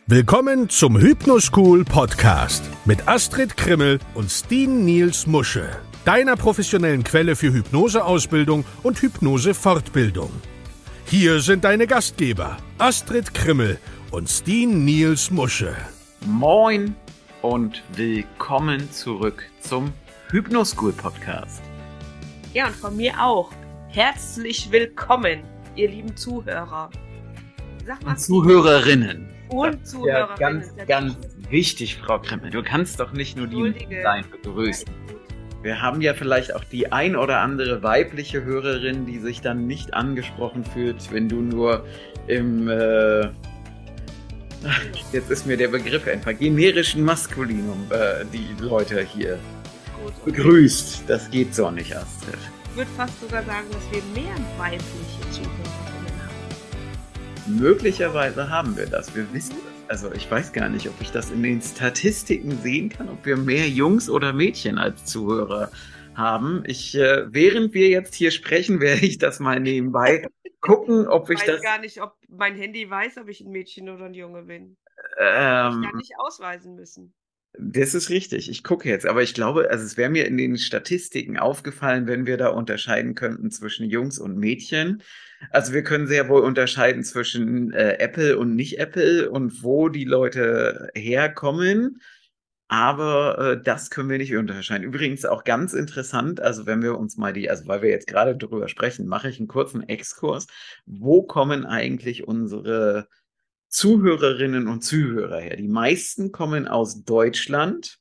Willkommen zum Hypnoschool Podcast mit Astrid Krimmel und Steen Niels Musche, deiner professionellen Quelle für Hypnoseausbildung und Hypnosefortbildung. Hier sind deine Gastgeber Astrid Krimmel und Steen Niels Musche. Moin und willkommen zurück zum Hypnoschool Podcast. Ja, und von mir auch. Herzlich willkommen, ihr lieben Zuhörer. Sag mal, Zuhörerinnen. Und Zuhörerinnen. Ja, ganz wichtig, Frau Krimmel. Du kannst doch nicht nur die Männlein begrüßen. Wir haben ja vielleicht auch die ein oder andere weibliche Hörerin, die sich dann nicht angesprochen fühlt, wenn du nur im, jetzt ist mir der Begriff entfallen, generischen Maskulinum die Leute hier begrüßt. Das geht so nicht, Astrid. Ich würde fast sogar sagen, dass wir mehr weibliche Zuhörerinnen haben. Möglicherweise haben wir das. Wir wissen das. Also ich weiß gar nicht, ob ich das in den Statistiken sehen kann, ob wir mehr Jungs oder Mädchen als Zuhörer haben. Während wir jetzt hier sprechen, werde ich das mal nebenbei gucken, ob ich das... Ich weiß gar nicht, ob mein Handy weiß, ob ich ein Mädchen oder ein Junge bin. Ich kann nicht ausweisen müssen. Das ist richtig. Ich gucke jetzt. Aber ich glaube, also es wäre mir in den Statistiken aufgefallen, wenn wir da unterscheiden könnten zwischen Jungs und Mädchen. Also wir können sehr wohl unterscheiden zwischen Apple und nicht Apple und wo die Leute herkommen. Aber das können wir nicht unterscheiden. Übrigens auch ganz interessant, also wenn wir uns mal weil wir jetzt gerade drüber sprechen, mache ich einen kurzen Exkurs. Wo kommen eigentlich unsere Zuhörerinnen und Zuhörer her? Die meisten kommen aus Deutschland.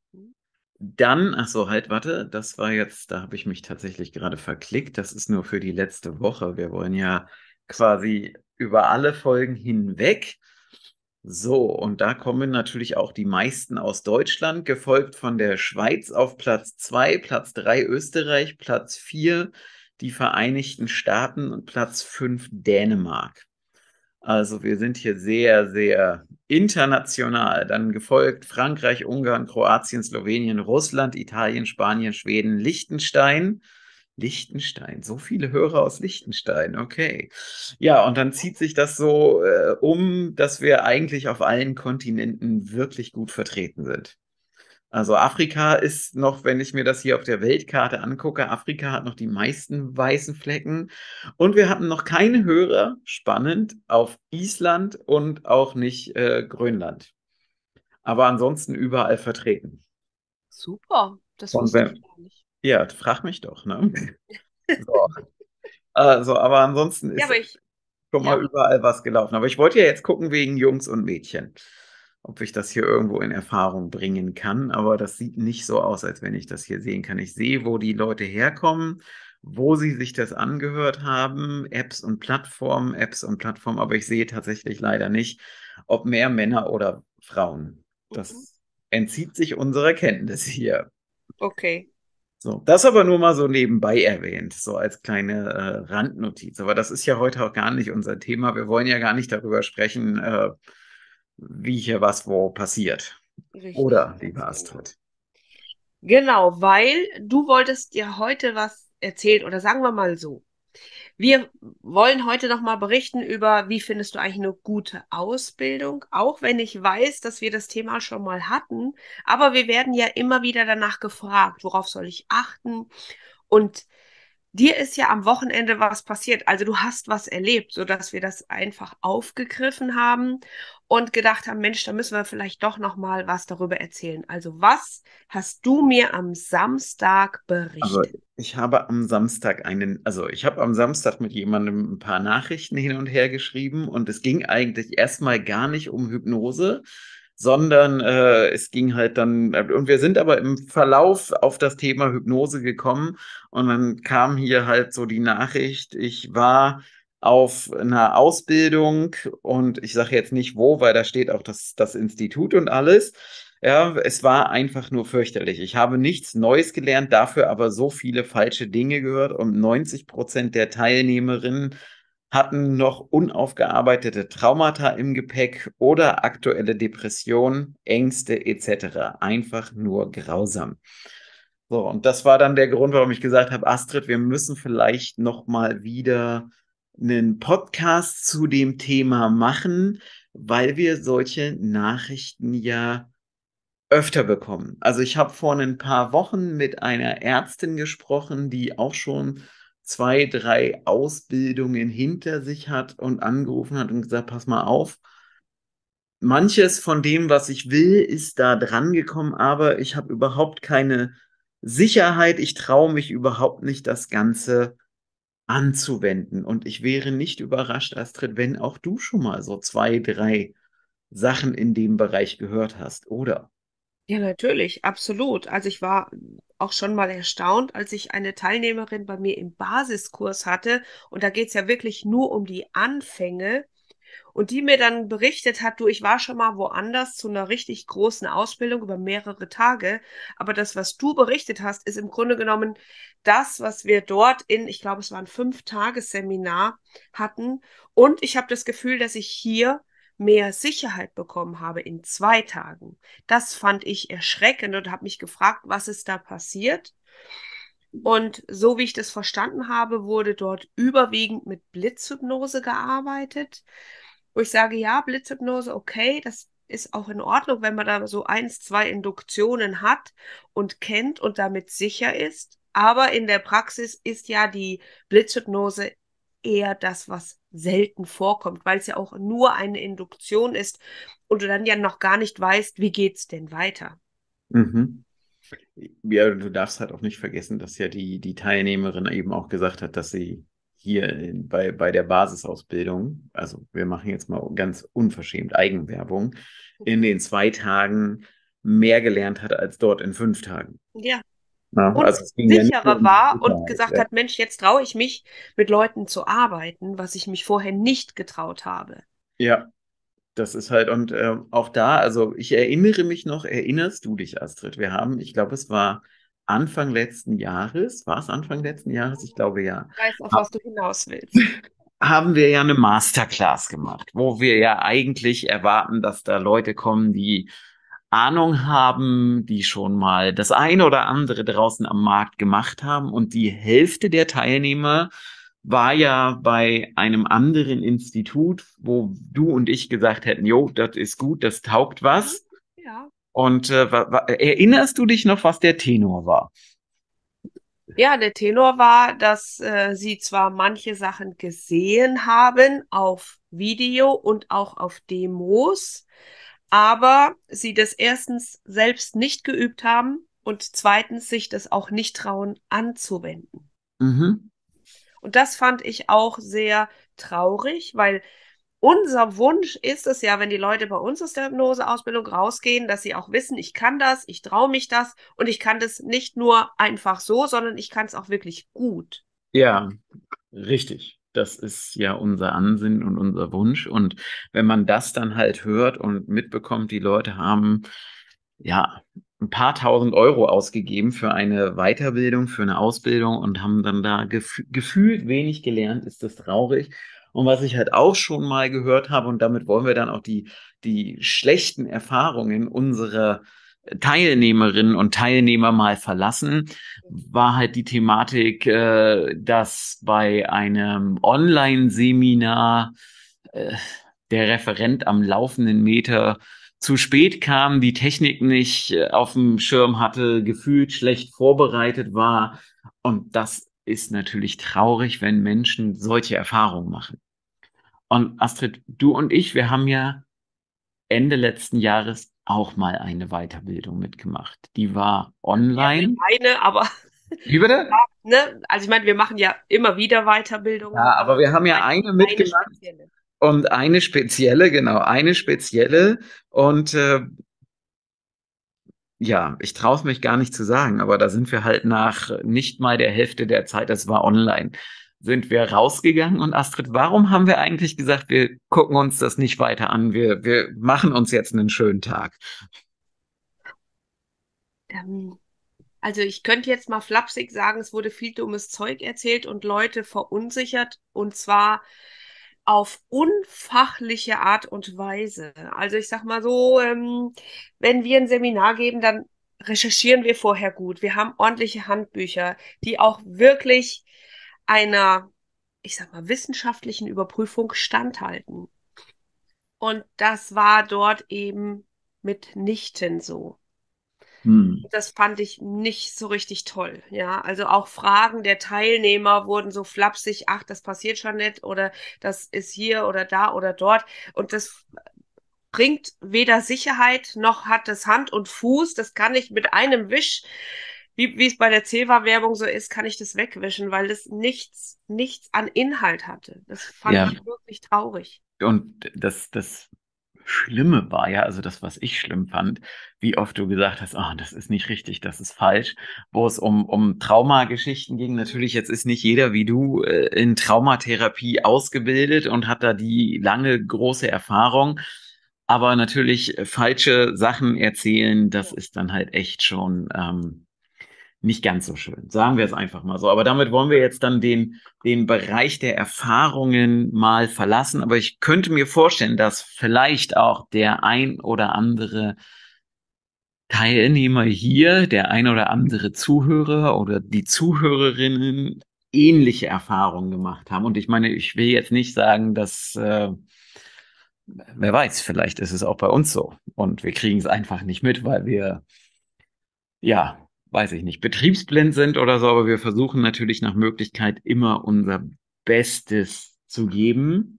Dann, das war jetzt, da habe ich mich tatsächlich gerade verklickt. Das ist nur für die letzte Woche. Wir wollen ja quasi über alle Folgen hinweg. So, und da kommen natürlich auch die meisten aus Deutschland, gefolgt von der Schweiz auf Platz 2, Platz 3 Österreich, Platz 4 die Vereinigten Staaten und Platz 5 Dänemark. Also wir sind hier sehr, sehr international. Dann gefolgt Frankreich, Ungarn, Kroatien, Slowenien, Russland, Italien, Spanien, Schweden, Liechtenstein. Liechtenstein, so viele Hörer aus Liechtenstein, okay. Ja, und dann zieht sich das so dass wir eigentlich auf allen Kontinenten wirklich gut vertreten sind. Also Afrika ist noch, wenn ich mir das hier auf der Weltkarte angucke, Afrika hat noch die meisten weißen Flecken. Und wir hatten noch keine Hörer, spannend, auf Island und auch nicht Grönland. Aber ansonsten überall vertreten. Super, das wusste ich gar nicht. Ja, frag mich doch, ne? So. Also, aber ansonsten ist schon mal überall was gelaufen. Aber ich wollte ja jetzt gucken wegen Jungs und Mädchen, ob ich das hier irgendwo in Erfahrung bringen kann. Aber das sieht nicht so aus, als wenn ich das hier sehen kann. Ich sehe, wo die Leute herkommen, wo sie sich das angehört haben, Apps und Plattformen, aber ich sehe tatsächlich leider nicht, ob mehr Männer oder Frauen. Das entzieht sich unserer Kenntnis hier. Okay. So, das aber nur mal so nebenbei erwähnt, so als kleine Randnotiz. Aber das ist ja heute auch gar nicht unser Thema. Wir wollen ja gar nicht darüber sprechen, wie hier was wo passiert. Richtig. Oder, liebe Astrid? Genau, weil du wolltest dir heute was erzählen, oder sagen wir mal so. Wir wollen heute nochmal berichten über, wie findest du eigentlich eine gute Ausbildung, auch wenn ich weiß, dass wir das Thema schon mal hatten, aber wir werden ja immer wieder danach gefragt, worauf soll ich achten? Und dir ist ja am Wochenende was passiert, also du hast was erlebt, sodass wir das einfach aufgegriffen haben und gedacht haben, Mensch, da müssen wir vielleicht doch nochmal was darüber erzählen. Also was hast du mir am Samstag berichtet? Also ich habe am Samstag mit jemandem ein paar Nachrichten hin und her geschrieben und es ging eigentlich erstmal gar nicht um Hypnose, sondern es ging halt dann, und wir sind aber im Verlauf auf das Thema Hypnose gekommen und dann kam hier halt so die Nachricht, ich war auf einer Ausbildung und ich sage jetzt nicht wo, weil da steht auch das Institut und alles. Ja, es war einfach nur fürchterlich. Ich habe nichts Neues gelernt, dafür aber so viele falsche Dinge gehört und 90% der Teilnehmerinnen hatten noch unaufgearbeitete Traumata im Gepäck oder aktuelle Depressionen, Ängste etc. Einfach nur grausam. So, und das war dann der Grund, warum ich gesagt habe, Astrid, wir müssen vielleicht noch mal wieder einen Podcast zu dem Thema machen, weil wir solche Nachrichten ja öfter bekommen. Also ich habe vor ein paar Wochen mit einer Ärztin gesprochen, die auch schon 2, 3 Ausbildungen hinter sich hat und angerufen hat und gesagt, pass mal auf, manches von dem, was ich will, ist da dran gekommen, aber ich habe überhaupt keine Sicherheit. Ich traue mich überhaupt nicht, das Ganze anzuwenden. Und ich wäre nicht überrascht, Astrid, wenn auch du schon mal so 2, 3 Sachen in dem Bereich gehört hast, oder? Ja, natürlich, absolut. Also ich war auch schon mal erstaunt, als ich eine Teilnehmerin bei mir im Basiskurs hatte. Und da geht's ja wirklich nur um die Anfänge. Und die mir dann berichtet hat, du, ich war schon mal woanders zu einer richtig großen Ausbildung über mehrere Tage. Aber das, was du berichtet hast, ist im Grunde genommen das, was wir dort in, ich glaube, es war ein 5-Tages-Seminar hatten. Und ich habe das Gefühl, dass ich hier mehr Sicherheit bekommen habe in 2 Tagen. Das fand ich erschreckend und habe mich gefragt, was ist da passiert? Und so wie ich das verstanden habe, wurde dort überwiegend mit Blitzhypnose gearbeitet, wo ich sage, ja, Blitzhypnose, okay, das ist auch in Ordnung, wenn man da so 1, 2 Induktionen hat und kennt und damit sicher ist. Aber in der Praxis ist ja die Blitzhypnose eher das, was selten vorkommt, weil es ja auch nur eine Induktion ist und du dann ja noch gar nicht weißt, wie geht's denn weiter. Mhm. Ja, du darfst halt auch nicht vergessen, dass ja die Teilnehmerin eben auch gesagt hat, dass sie hier bei der Basisausbildung, also wir machen jetzt mal ganz unverschämt Eigenwerbung, in den 2 Tagen mehr gelernt hat als dort in 5 Tagen. Ja, Ja, und also es ging ja nicht nur sicherer um die war und Sicherheit. gesagt Ja. hat, Mensch, jetzt traue ich mich, mit Leuten zu arbeiten, was ich mich vorher nicht getraut habe. Ja, das ist halt, und auch da, also ich erinnere mich noch, erinnerst du dich, Astrid? Wir haben, ich glaube, es war Anfang letzten Jahres, war es Anfang letzten Jahres? Ich glaube ja. Ich weiß, auf was du hinaus willst. Haben wir ja eine Masterclass gemacht, wo wir ja eigentlich erwarten, dass da Leute kommen, die Ahnung haben, die schon mal das eine oder andere draußen am Markt gemacht haben. Und die Hälfte der Teilnehmer war ja bei einem anderen Institut, wo du und ich gesagt hätten, jo, das ist gut, das taugt Mhm. was. Ja. Und erinnerst du dich noch, was der Tenor war? Ja, der Tenor war, dass sie zwar manche Sachen gesehen haben auf Video und auch auf Demos, aber sie das erstens selbst nicht geübt haben und zweitens sich das auch nicht trauen anzuwenden. Mhm. Und das fand ich auch sehr traurig, weil unser Wunsch ist es ja, wenn die Leute bei uns aus der Hypnoseausbildung rausgehen, dass sie auch wissen, ich kann das, ich traue mich das und ich kann das nicht nur einfach so, sondern ich kann es auch wirklich gut. Ja, richtig. Das ist ja unser Ansinnen und unser Wunsch. Und wenn man das dann halt hört und mitbekommt, die Leute haben ja ein paar tausend Euro ausgegeben für eine Weiterbildung, für eine Ausbildung und haben dann da gefühlt wenig gelernt, ist das traurig. Und was ich halt auch schon mal gehört habe, und damit wollen wir dann auch die schlechten Erfahrungen unserer Teilnehmerinnen und Teilnehmer mal verlassen, war halt die Thematik, dass bei einem Online-Seminar äh, der Referent am laufenden Meter zu spät kam, die Technik nicht auf dem Schirm hatte, gefühlt schlecht vorbereitet war. Und das ist natürlich traurig, wenn Menschen solche Erfahrungen machen. Und Astrid, du und ich, wir haben ja Ende letzten Jahres auch mal eine Weiterbildung mitgemacht. Die war Ja, online. eine, aber Wie bitte? ne, also ich meine, wir machen ja immer wieder Weiterbildungen, Ja, aber aber wir haben ja eine, eine eine mitgemacht spezielle. und eine spezielle, genau, eine spezielle. Und ja, ich traue es mich gar nicht zu sagen, aber da sind wir halt nach nicht mal der Hälfte der Zeit, das war online, sind wir rausgegangen. Und Astrid, warum haben wir eigentlich gesagt, wir gucken uns das nicht weiter an, wir machen uns jetzt einen schönen Tag? Ähm, Also ich könnte jetzt mal flapsig sagen, es wurde viel dummes Zeug erzählt und Leute verunsichert und zwar auf unfachliche Art und Weise. Also ich sag mal so, wenn wir ein Seminar geben, dann recherchieren wir vorher gut. Wir haben ordentliche Handbücher, die auch wirklich einer, ich sag mal, wissenschaftlichen Überprüfung standhalten. Und das war dort eben mitnichten so. Hm. Das fand ich nicht so richtig toll. Ja, also auch Fragen der Teilnehmer wurden so flapsig, ach, das passiert schon nicht oder das ist hier oder da oder dort. Und das bringt weder Sicherheit noch hat es Hand und Fuß. Das kann ich mit einem Wisch, wie es bei der Zewa-Werbung so ist, kann ich das wegwischen, weil es nichts an Inhalt hatte. Das fand Ja, ich wirklich traurig. und das Schlimme war ja, also das, was ich schlimm fand, wie oft du gesagt hast, oh, das ist nicht richtig, das ist falsch, wo es um Traumageschichten ging. Natürlich, jetzt ist nicht jeder wie du in Traumatherapie ausgebildet und hat da die lange, große Erfahrung. Aber natürlich falsche Sachen erzählen, das ist dann halt echt schon nicht ganz so schön. Sagen wir es einfach mal so. Aber damit wollen wir jetzt dann den Bereich der Erfahrungen mal verlassen. Aber ich könnte mir vorstellen, dass vielleicht auch der ein oder andere Teilnehmer hier, der ein oder andere Zuhörer oder die Zuhörerinnen ähnliche Erfahrungen gemacht haben. Und ich meine, ich will jetzt nicht sagen, dass, wer weiß, vielleicht ist es auch bei uns so. Und wir kriegen es einfach nicht mit, weil wir ja, weiß ich nicht, betriebsblind sind oder so, aber wir versuchen natürlich nach Möglichkeit immer unser Bestes zu geben.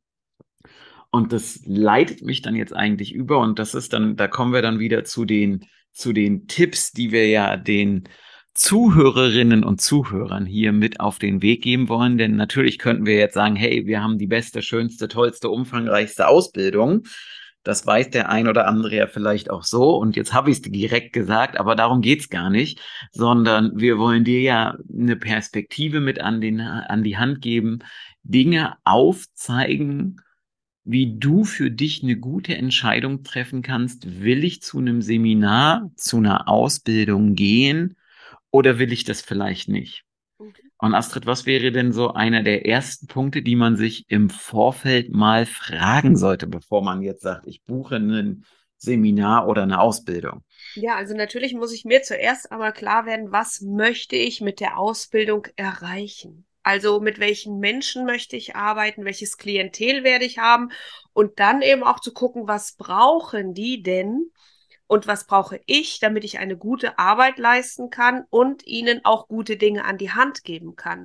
Und das leitet mich dann jetzt eigentlich über und das ist dann, da kommen wir dann wieder zu den Tipps, die wir ja den Zuhörerinnen und Zuhörern hier mit auf den Weg geben wollen. Denn natürlich könnten wir jetzt sagen, hey, wir haben die beste, schönste, tollste, umfangreichste Ausbildung. Das weiß der ein oder andere ja vielleicht auch so. Und jetzt habe ich es direkt gesagt, aber darum geht's gar nicht, sondern wir wollen dir ja eine Perspektive mit an die Hand geben, Dinge aufzeigen, wie du für dich eine gute Entscheidung treffen kannst. Will ich zu einem Seminar, zu einer Ausbildung gehen oder will ich das vielleicht nicht? Mhm. Und Astrid, was wäre denn so einer der ersten Punkte, die man sich im Vorfeld mal fragen sollte, bevor man jetzt sagt, ich buche ein Seminar oder eine Ausbildung? Ja, also natürlich muss ich mir zuerst einmal klar werden, was möchte ich mit der Ausbildung erreichen? Also mit welchen Menschen möchte ich arbeiten, welches Klientel werde ich haben und dann eben auch zu gucken, was brauchen die denn und was brauche ich, damit ich eine gute Arbeit leisten kann und ihnen auch gute Dinge an die Hand geben kann.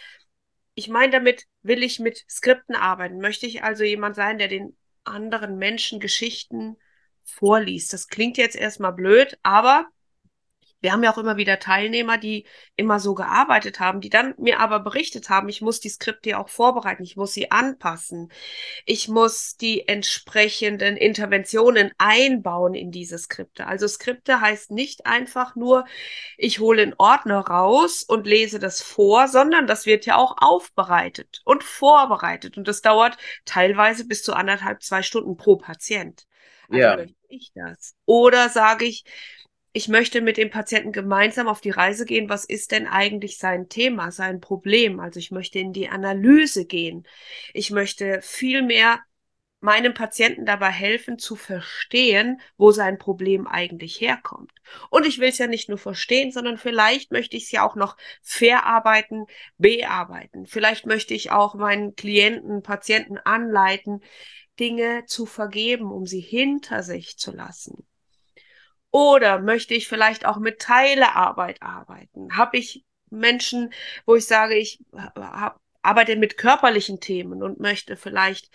Ich meine, damit will ich mit Skripten arbeiten. Möchte ich also jemand sein, der den anderen Menschen Geschichten vorliest. Das klingt jetzt erstmal blöd, aber wir haben ja auch immer wieder Teilnehmer, die immer so gearbeitet haben, die dann mir aber berichtet haben, ich muss die Skripte ja auch vorbereiten, ich muss sie anpassen, ich muss die entsprechenden Interventionen einbauen in diese Skripte. Also Skripte heißt nicht einfach nur, ich hole einen Ordner raus und lese das vor, sondern das wird ja auch aufbereitet und vorbereitet und das dauert teilweise bis zu 1,5, 2 Stunden pro Patient. Also Ja, möchte ich das? Oder sage ich möchte mit dem Patienten gemeinsam auf die Reise gehen. Was ist denn eigentlich sein Thema, sein Problem? Also ich möchte in die Analyse gehen. Ich möchte viel mehr meinem Patienten dabei helfen zu verstehen, wo sein Problem eigentlich herkommt. Und ich will es ja nicht nur verstehen, sondern vielleicht möchte ich es ja auch noch verarbeiten, bearbeiten. Vielleicht möchte ich auch meinen Klienten, Patienten anleiten, Dinge zu vergeben, um sie hinter sich zu lassen. Oder möchte ich vielleicht auch mit Teilearbeit arbeiten? Habe ich Menschen, wo ich sage, ich arbeite mit körperlichen Themen und möchte vielleicht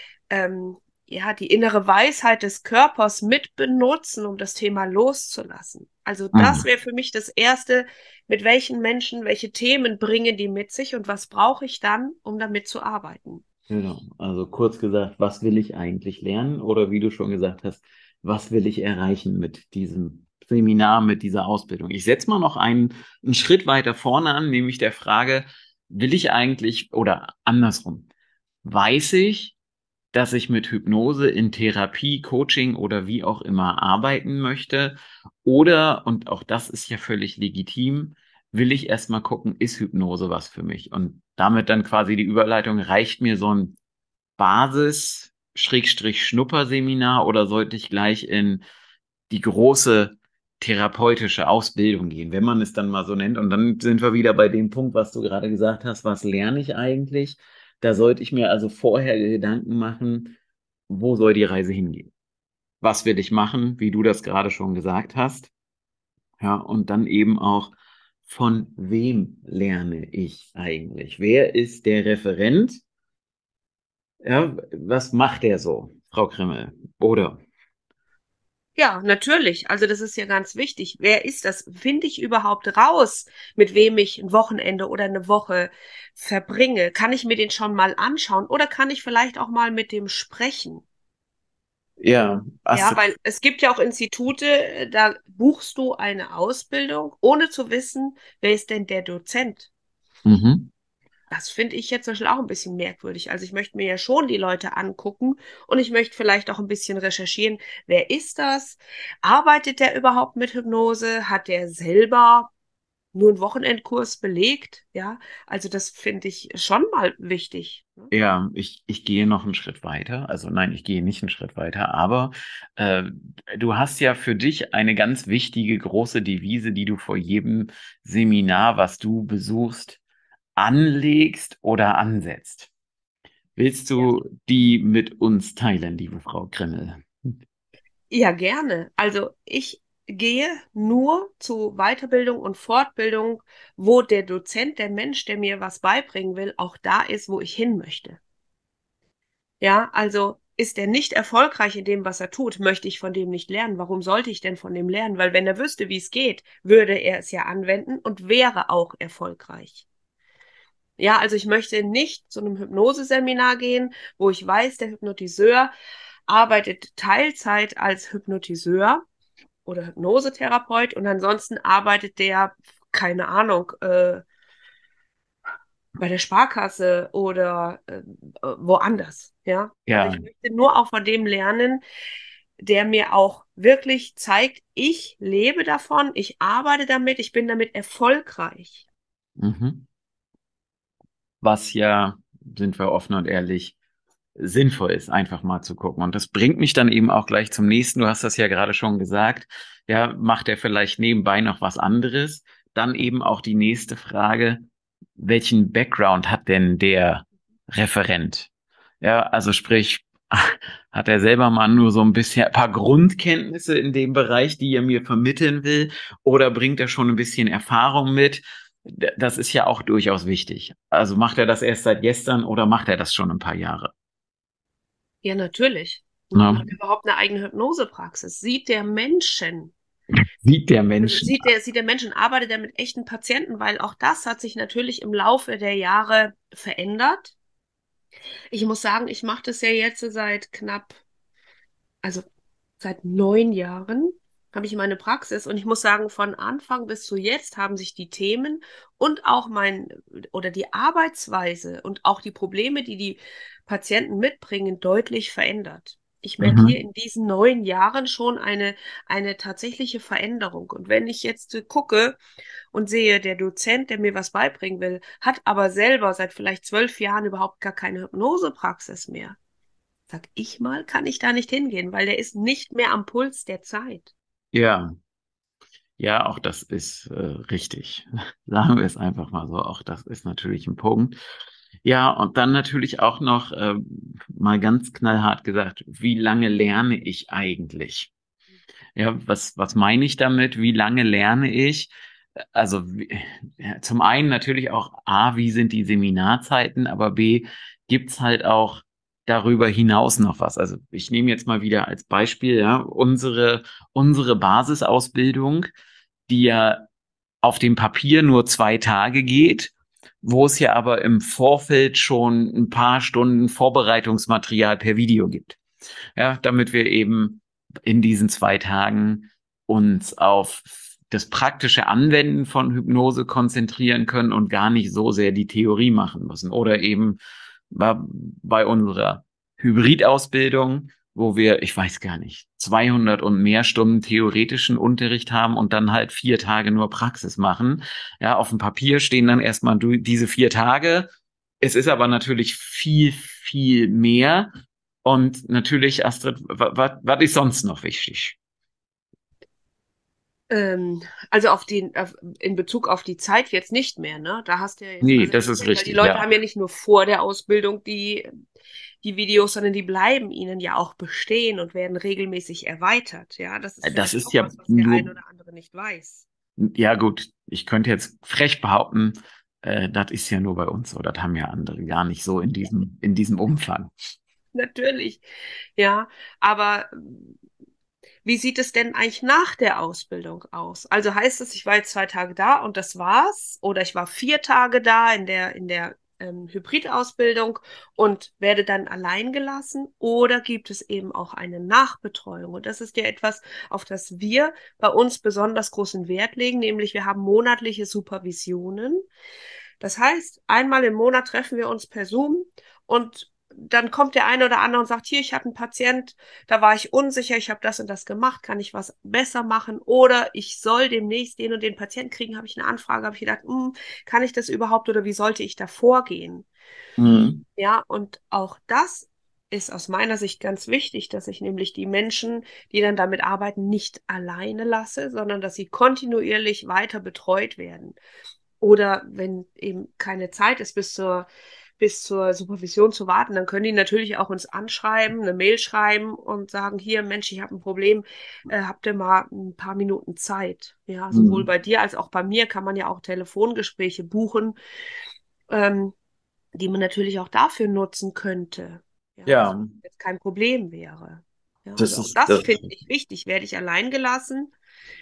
ja die innere Weisheit des Körpers mit benutzen, um das Thema loszulassen. Also das mhm. wäre für mich das Erste, mit welchen Menschen, welche Themen bringen die mit sich und was brauche ich dann, um damit zu arbeiten? Genau. Also kurz gesagt, was will ich eigentlich lernen? Oder wie du schon gesagt hast, was will ich erreichen mit diesem Seminar, mit dieser Ausbildung? Ich setze mal noch einen Schritt weiter vorne an, nämlich der Frage, will ich eigentlich, oder andersrum, weiß ich, dass ich mit Hypnose in Therapie, Coaching oder wie auch immer arbeiten möchte? Oder, und auch das ist ja völlig legitim, will ich erstmal gucken, ist Hypnose was für mich? Und damit dann quasi die Überleitung, reicht mir so ein Basis-Schnupperseminar oder sollte ich gleich in die große therapeutische Ausbildung gehen, wenn man es dann mal so nennt? Und dann sind wir wieder bei dem Punkt, was du gerade gesagt hast, was lerne ich eigentlich? Da sollte ich mir also vorher Gedanken machen, wo soll die Reise hingehen? Was will ich machen, wie du das gerade schon gesagt hast? Ja, und dann eben auch, von wem lerne ich eigentlich? Wer ist der Referent? Ja, was macht der so, Frau Krimmel? Oder? Ja, natürlich. Also das ist ja ganz wichtig. Wer ist das? Finde ich überhaupt raus, mit wem ich ein Wochenende oder eine Woche verbringe? Kann ich mir den schon mal anschauen oder kann ich vielleicht auch mal mit dem sprechen? Ja, Ja, Astrid. weil es gibt ja auch Institute, da buchst du eine Ausbildung, ohne zu wissen, wer ist denn der Dozent? Mhm. Das finde ich jetzt zum Beispiel auch ein bisschen merkwürdig. Also ich möchte mir ja schon die Leute angucken und ich möchte vielleicht auch ein bisschen recherchieren, wer ist das? Arbeitet der überhaupt mit Hypnose? Hat der selber nur einen Wochenendkurs belegt? Ja, also das finde ich schon mal wichtig. Ne? Ja, ich gehe noch einen Schritt weiter. Also nein, ich gehe nicht einen Schritt weiter, aber äh, du hast ja für dich eine ganz wichtige große Devise, die du vor jedem Seminar, was du besuchst, anlegst oder ansetzt. Willst Ja. du die mit uns teilen, liebe Frau Grimmel? Ja, gerne. Also ich gehe nur zu Weiterbildung und Fortbildung, wo der Dozent, der Mensch, der mir was beibringen will, auch da ist, wo ich hin möchte. Ja, also ist er nicht erfolgreich in dem, was er tut, möchte ich von dem nicht lernen. Warum sollte ich denn von dem lernen? Weil wenn er wüsste, wie es geht, würde er es ja anwenden und wäre auch erfolgreich. Ja, also ich möchte nicht zu einem Hypnoseseminar gehen, wo ich weiß, der Hypnotiseur arbeitet Teilzeit als Hypnotiseur oder Hypnosetherapeut und ansonsten arbeitet der, keine Ahnung, bei der Sparkasse oder woanders. Ja, also Ja, ich möchte nur auch von dem lernen, der mir auch wirklich zeigt, ich lebe davon, ich arbeite damit, ich bin damit erfolgreich. mhm. Was ja, sind wir offen und ehrlich, sinnvoll ist, einfach mal zu gucken. Und das bringt mich dann eben auch gleich zum nächsten. Du hast das ja gerade schon gesagt. Ja, macht er vielleicht nebenbei noch was anderes? Dann eben auch die nächste Frage: Welchen Background hat denn der Referent? Ja, also sprich, hat er selber mal nur so ein bisschen, ein paar Grundkenntnisse in dem Bereich, die er mir vermitteln will, oder bringt er schon ein bisschen Erfahrung mit? Das ist ja auch durchaus wichtig. Also macht er das erst seit gestern oder macht er das schon ein paar Jahre? Ja, natürlich. Ja. Hat er überhaupt eine eigene Hypnosepraxis? Sieht der Menschen? Sieht der Also Menschen. sieht der Mensch und arbeitet er mit echten Patienten, weil auch das hat sich natürlich im Laufe der Jahre verändert. Ich muss sagen, ich mache das ja jetzt seit knapp, also seit 9 Jahren habe ich meine Praxis und ich muss sagen, von Anfang bis zu jetzt haben sich die Themen und auch oder die Arbeitsweise und auch die Probleme, die die Patienten mitbringen, deutlich verändert. Ich merke hier Mhm. in diesen 9 Jahren schon eine tatsächliche Veränderung. Und wenn ich jetzt gucke und sehe, der Dozent, der mir was beibringen will, hat aber selber seit vielleicht 12 Jahren überhaupt gar keine Hypnosepraxis mehr, sag ich mal, kann ich da nicht hingehen, weil der ist nicht mehr am Puls der Zeit. Ja, ja, auch das ist richtig. Sagen wir es einfach mal so. Auch das ist natürlich ein Punkt. Ja, und dann natürlich auch noch mal ganz knallhart gesagt, wie lange lerne ich eigentlich? Ja, was meine ich damit? Wie lange lerne ich? Also ja, zum einen natürlich auch A, wie sind die Seminarzeiten, aber B, gibt's halt auch darüber hinaus noch was. Also ich nehme jetzt mal wieder als Beispiel, ja, unsere Basisausbildung, die ja auf dem Papier nur 2 Tage geht, wo es ja aber im Vorfeld schon ein paar Stunden Vorbereitungsmaterial per Video gibt. Ja, damit wir eben in diesen 2 Tagen uns auf das praktische Anwenden von Hypnose konzentrieren können und gar nicht so sehr die Theorie machen müssen. Oder eben bei unserer Hybridausbildung, wo wir, ich weiß gar nicht, 200 und mehr Stunden theoretischen Unterricht haben und dann halt 4 Tage nur Praxis machen. Ja, auf dem Papier stehen dann erstmal diese 4 Tage. Es ist aber natürlich viel, viel mehr. Und natürlich, Astrid, was ist sonst noch wichtig? Also in Bezug auf die Zeit jetzt nicht mehr, ne? Da hast du ja jetzt Nee, alles das ist erzählt, weil die richtig, Leute ja. haben ja nicht nur vor der Ausbildung die Videos, sondern die bleiben ihnen ja auch bestehen und werden regelmäßig erweitert. Ja, das ist Das vielleicht ist auch ja was der eine nur, oder andere nicht weiß. ja gut, ich könnte jetzt frech behaupten, das ist ja nur bei uns so, das haben ja andere gar nicht so in diesem Umfang. Natürlich, ja, aber wie sieht es denn eigentlich nach der Ausbildung aus? Also heißt es, ich war jetzt 2 Tage da und das war's? Oder ich war 4 Tage da in der Hybridausbildung und werde dann allein gelassen? Oder gibt es eben auch eine Nachbetreuung? Und das ist ja etwas, auf das wir bei uns besonders großen Wert legen, nämlich wir haben monatliche Supervisionen. Das heißt, einmal im Monat treffen wir uns per Zoom und dann kommt der eine oder andere und sagt, hier, ich habe einen Patient, da war ich unsicher, ich habe das und das gemacht, kann ich was besser machen? Oder ich soll demnächst den und den Patienten kriegen, habe ich eine Anfrage, habe ich gedacht, kann ich das überhaupt oder wie sollte ich da vorgehen? Mhm. Ja, und auch das ist aus meiner Sicht ganz wichtig, dass ich nämlich die Menschen, die dann damit arbeiten, nicht alleine lasse, sondern dass sie kontinuierlich weiter betreut werden. Oder wenn eben keine Zeit ist, bis zur Supervision zu warten, dann können die natürlich auch uns anschreiben, eine Mail schreiben und sagen, hier, Mensch, ich habe ein Problem, habt ihr mal ein paar Minuten Zeit? Ja, sowohl Mhm. bei dir als auch bei mir kann man ja auch Telefongespräche buchen, ähm, die man natürlich auch dafür nutzen könnte. Ja, was Ja, jetzt kein Problem wäre. Ja, das also auch ist das das. finde ich wichtig. Werde ich allein gelassen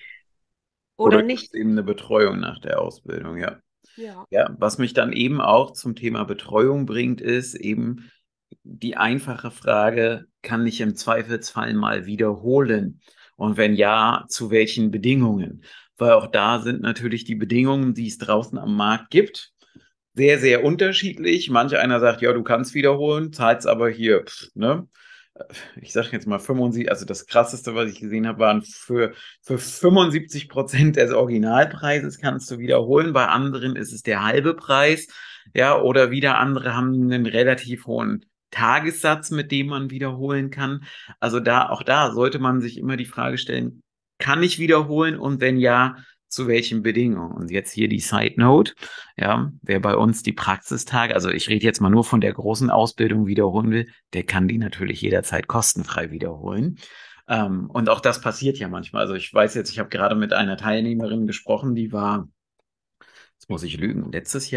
oder Oder gibt es nicht? eben eine Betreuung nach der Ausbildung, ja. Ja. Ja, was mich dann eben auch zum Thema Betreuung bringt, ist eben die einfache Frage, kann ich im Zweifelsfall mal wiederholen? Und wenn ja, zu welchen Bedingungen? Weil auch da sind natürlich die Bedingungen, die es draußen am Markt gibt, sehr, sehr unterschiedlich. Manch einer sagt, ja, du kannst wiederholen, zahlst aber hier, ne? Ich sage jetzt mal 75, also das Krasseste, was ich gesehen habe, waren für 75% des Originalpreises kannst du wiederholen. Bei anderen ist es der halbe Preis. Ja, oder wieder andere haben einen relativ hohen Tagessatz, mit dem man wiederholen kann. Also auch da sollte man sich immer die Frage stellen, kann ich wiederholen und wenn ja, zu welchen Bedingungen? Und jetzt hier die Side Note. Ja, wer bei uns die Praxistage, also ich rede jetzt mal nur von der großen Ausbildung wiederholen will, der kann die natürlich jederzeit kostenfrei wiederholen. Und auch das passiert ja manchmal. Also ich weiß jetzt, ich habe gerade mit einer Teilnehmerin gesprochen, die war, jetzt muss ich lügen,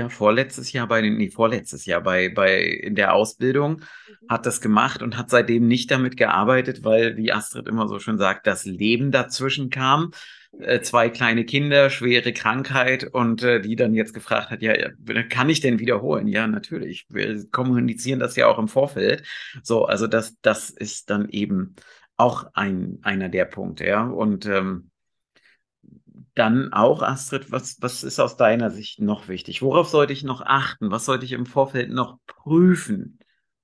vorletztes Jahr in der Ausbildung, Mhm. hat das gemacht und hat seitdem nicht damit gearbeitet, weil, wie Astrid immer so schön sagt, das Leben dazwischen kam. Zwei kleine Kinder, schwere Krankheit und die dann jetzt gefragt hat, ja, kann ich denn wiederholen? Ja, natürlich. Wir kommunizieren das ja auch im Vorfeld. So, also das ist dann eben auch einer der Punkte, ja. Und dann auch, Astrid, was ist aus deiner Sicht noch wichtig? Worauf sollte ich noch achten? Was sollte ich im Vorfeld noch prüfen?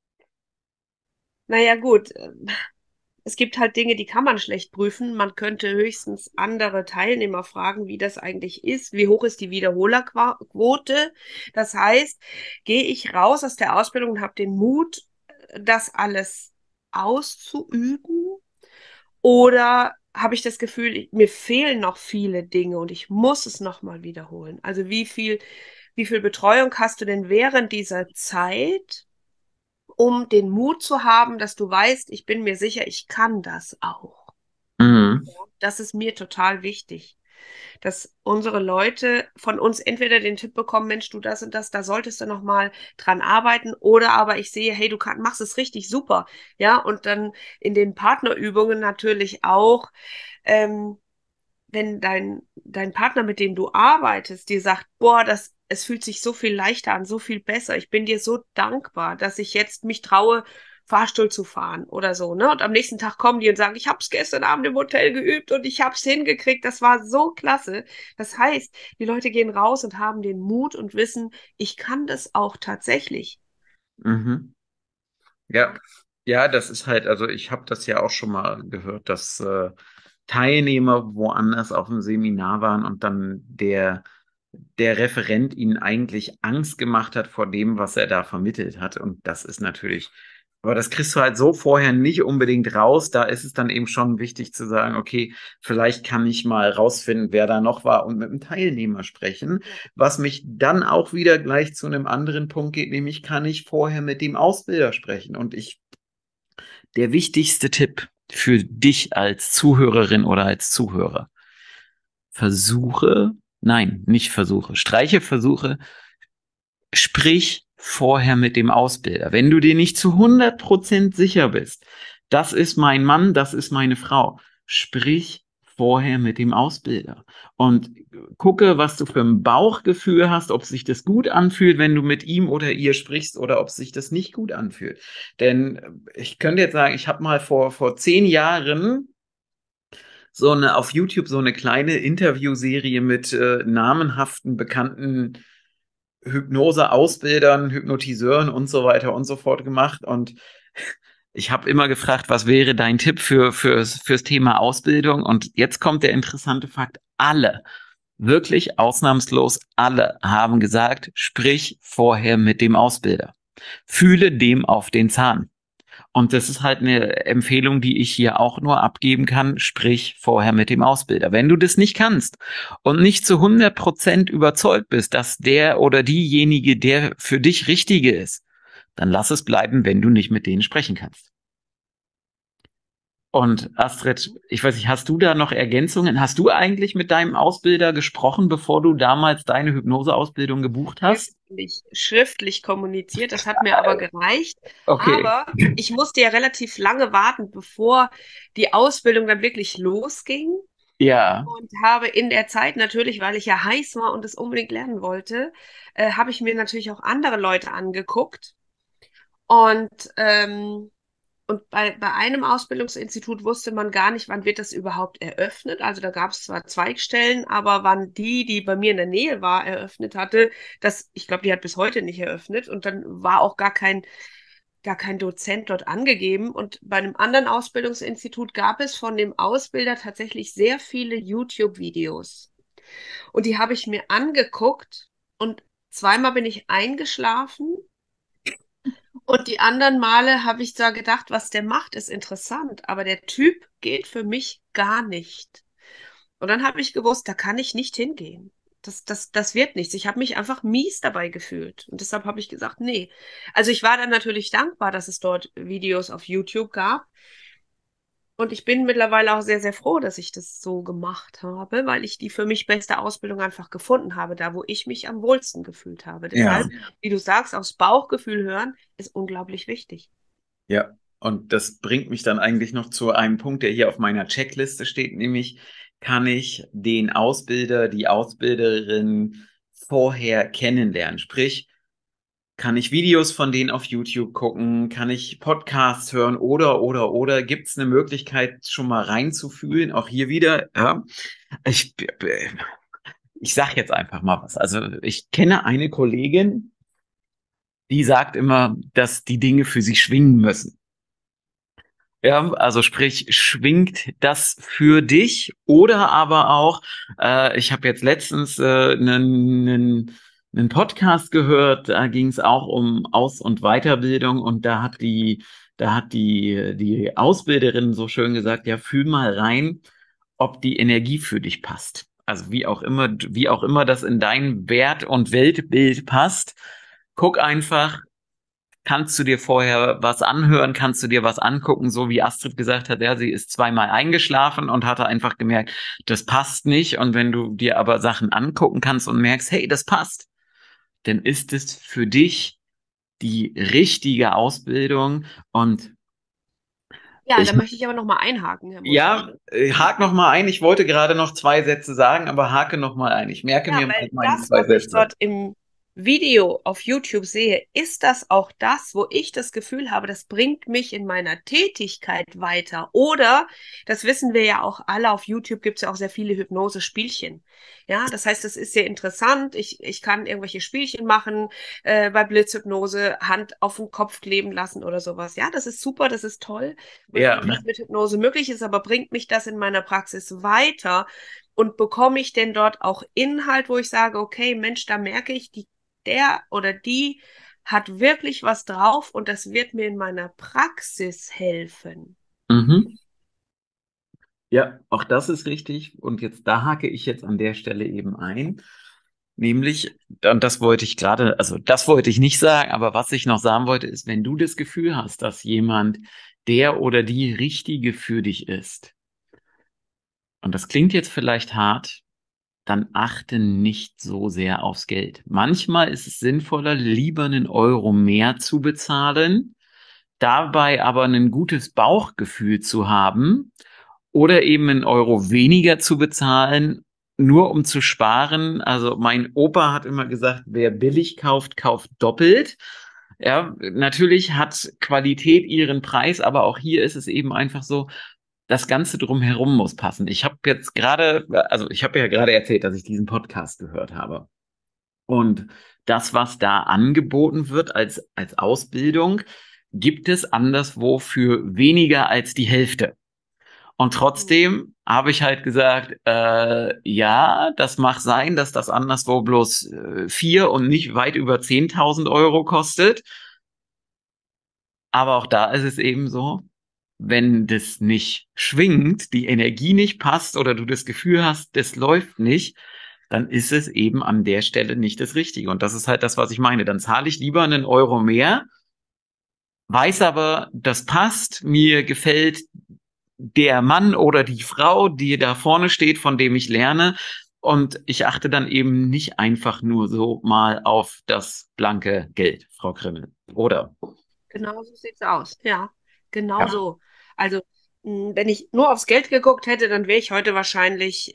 Naja, gut. Es gibt halt Dinge, die kann man schlecht prüfen. Man könnte höchstens andere Teilnehmer fragen, wie das eigentlich ist. Wie hoch ist die Wiederholerquote? Das heißt, gehe ich raus aus der Ausbildung und habe den Mut, das alles auszuüben? Oder habe ich das Gefühl, mir fehlen noch viele Dinge und ich muss es nochmal wiederholen? Also wie viel Betreuung hast du denn während dieser Zeit, um den Mut zu haben, dass du weißt, ich bin mir sicher, ich kann das auch. Mhm. Das ist mir total wichtig, dass unsere Leute von uns entweder den Tipp bekommen, Mensch, du das und das, da solltest du noch mal dran arbeiten, oder aber ich sehe, hey, machst es richtig super, ja, und dann in den Partnerübungen natürlich auch, ähm, wenn dein Partner, mit dem du arbeitest, dir sagt, boah, es fühlt sich so viel leichter an, so viel besser. Ich bin dir so dankbar, dass ich jetzt mich traue, Fahrstuhl zu fahren oder so, ne? Und am nächsten Tag kommen die und sagen, ich habe es gestern Abend im Hotel geübt und ich habe es hingekriegt. Das war so klasse. Das heißt, die Leute gehen raus und haben den Mut und wissen, ich kann das auch tatsächlich. Mhm. Ja, ja, das ist halt, also ich habe das ja auch schon mal gehört, dass Teilnehmer woanders auf dem Seminar waren und dann der Referent ihnen eigentlich Angst gemacht hat vor dem, was er da vermittelt hat. Und das ist natürlich Aber das kriegst du halt so vorher nicht unbedingt raus. Da ist es dann eben schon wichtig zu sagen, okay, vielleicht kann ich mal rausfinden, wer da noch war und mit einem Teilnehmer sprechen. Was mich dann auch wieder gleich zu einem anderen Punkt geht, nämlich kann ich vorher mit dem Ausbilder sprechen. Der wichtigste Tipp für dich als Zuhörerin oder als Zuhörer: streiche Versuche, sprich vorher mit dem Ausbilder. Wenn du dir nicht zu 100% sicher bist, das ist mein Mann, das ist meine Frau, sprich vorher mit dem Ausbilder und gucke, was du für ein Bauchgefühl hast, ob sich das gut anfühlt, wenn du mit ihm oder ihr sprichst, oder ob sich das nicht gut anfühlt. Denn ich könnte jetzt sagen, ich habe mal vor 10 Jahren auf YouTube so eine kleine Interviewserie mit namenhaften, bekannten Hypnose-Ausbildern, Hypnotiseuren und so weiter und so fort gemacht. Und ich habe immer gefragt, was wäre dein Tipp fürs Thema Ausbildung? Und jetzt kommt der interessante Fakt: Alle, wirklich ausnahmslos alle, haben gesagt, sprich vorher mit dem Ausbilder. Fühle dem auf den Zahn. Und das ist halt eine Empfehlung, die ich hier auch nur abgeben kann: Sprich vorher mit dem Ausbilder. Wenn du das nicht kannst und nicht zu 100% überzeugt bist, dass der oder diejenige der für dich Richtige ist, dann lass es bleiben, wenn du nicht mit denen sprechen kannst. Und Astrid, ich weiß nicht, hast du da noch Ergänzungen? Hast du eigentlich mit deinem Ausbilder gesprochen, bevor du damals deine Hypnoseausbildung gebucht hast? Schriftlich kommuniziert, das hat mir aber gereicht. Okay. Aber ich musste ja relativ lange warten, bevor die Ausbildung dann wirklich losging. Ja. Und habe in der Zeit natürlich, weil ich ja heiß war und es unbedingt lernen wollte, habe ich mir natürlich auch andere Leute angeguckt. Und bei einem Ausbildungsinstitut wusste man gar nicht, wann wird das überhaupt eröffnet. Also da gab es zwar Zweigstellen, aber wann die bei mir in der Nähe war, eröffnet hatte, ich glaube, die hat bis heute nicht eröffnet. Und dann war auch gar kein Dozent dort angegeben. Und bei einem anderen Ausbildungsinstitut gab es von dem Ausbilder tatsächlich sehr viele YouTube-Videos. Und die habe ich mir angeguckt und zweimal bin ich eingeschlafen. Und die anderen Male habe ich da gedacht, was der macht, ist interessant, aber der Typ geht für mich gar nicht. Und dann habe ich gewusst, da kann ich nicht hingehen. Das wird nichts. Ich habe mich einfach mies dabei gefühlt. Und deshalb habe ich gesagt, nee. Also ich war dann natürlich dankbar, dass es dort Videos auf YouTube gab. Und ich bin mittlerweile auch sehr, sehr froh, dass ich das so gemacht habe, weil ich die für mich beste Ausbildung einfach gefunden habe, da wo ich mich am wohlsten gefühlt habe. Ja. Deshalb, wie du sagst, aufs Bauchgefühl hören ist unglaublich wichtig. Ja, und das bringt mich dann eigentlich noch zu einem Punkt, der hier auf meiner Checkliste steht, nämlich: Kann ich den Ausbilder, die Ausbilderin vorher kennenlernen? Sprich, kann ich Videos von denen auf YouTube gucken? Kann ich Podcasts hören? Oder gibt es eine Möglichkeit, schon mal reinzufühlen? Auch hier wieder, ja, ich sag jetzt einfach mal was. Also ich kenne eine Kollegin, die sagt immer, dass die Dinge für sie schwingen müssen. Ja, also sprich, schwingt das für dich? Oder aber auch, ich habe jetzt letztens einen Podcast gehört, da ging es auch um Aus- und Weiterbildung, und da hat die Ausbilderin so schön gesagt: Ja, fühl mal rein, ob die Energie für dich passt. Also wie auch immer das in dein Wert- und Weltbild passt. Guck einfach, kannst du dir vorher was anhören, kannst du dir was angucken, so wie Astrid gesagt hat, ja, sie ist zweimal eingeschlafen und hatte einfach gemerkt, das passt nicht. Und wenn du dir aber Sachen angucken kannst und merkst, hey, das passt, dann ist es für dich die richtige Ausbildung. Und Ja, da möchte ich aber nochmal einhaken, Herr Musche. hake noch mal ein. Ich wollte gerade noch 2 Sätze sagen, aber hake noch mal ein. Ich merke Ja, mir mal weil meine das, 2 was ich Sätze. dort im Video auf YouTube sehe, ist das auch das, wo ich das Gefühl habe, das bringt mich in meiner Tätigkeit weiter. Oder, das wissen wir ja auch alle, auf YouTube gibt es ja auch sehr viele Hypnose-Spielchen. Ja, das heißt, das ist sehr interessant. Ich kann irgendwelche Spielchen machen, bei Blitzhypnose, Hand auf den Kopf kleben lassen oder sowas. Ja, das ist super, das ist toll, Ja. was mit Hypnose möglich ist, aber bringt mich das in meiner Praxis weiter? Und bekomme ich denn dort auch Inhalt, wo ich sage, okay, Mensch, da merke ich, der oder die hat wirklich was drauf und das wird mir in meiner Praxis helfen. Mhm. Ja, auch das ist richtig. Und jetzt, da hake ich jetzt an der Stelle eben ein. Nämlich, und das wollte ich gerade, also das wollte ich nicht sagen, aber was ich noch sagen wollte, ist, wenn du das Gefühl hast, dass jemand der oder die Richtige für dich ist, und das klingt jetzt vielleicht hart, dann achte nicht so sehr aufs Geld. Manchmal ist es sinnvoller, lieber einen Euro mehr zu bezahlen, dabei aber ein gutes Bauchgefühl zu haben oder eben einen Euro weniger zu bezahlen, nur um zu sparen. Also mein Opa hat immer gesagt, wer billig kauft, kauft doppelt. Ja, natürlich hat Qualität ihren Preis, aber auch hier ist es eben einfach so, das Ganze drumherum muss passen. Ich habe jetzt gerade, also ich habe ja gerade erzählt, dass ich diesen Podcast gehört habe. Und das, was da angeboten wird als Ausbildung, gibt es anderswo für weniger als die Hälfte. Und trotzdem habe ich halt gesagt, ja, das mag sein, dass das anderswo bloß 4 und nicht weit über 10.000 Euro kostet. Aber auch da ist es eben so, wenn das nicht schwingt, die Energie nicht passt oder du das Gefühl hast, das läuft nicht, dann ist es eben an der Stelle nicht das Richtige. Und das ist halt das, was ich meine. Dann zahle ich lieber einen Euro mehr, weiß aber, das passt, mir gefällt der Mann oder die Frau, die da vorne steht, von dem ich lerne. Und ich achte dann eben nicht einfach nur so mal auf das blanke Geld, Frau Krimmel. Oder? Genau so sieht's aus. Ja, genau Ja. so. Also, wenn ich nur aufs Geld geguckt hätte, dann wäre ich heute wahrscheinlich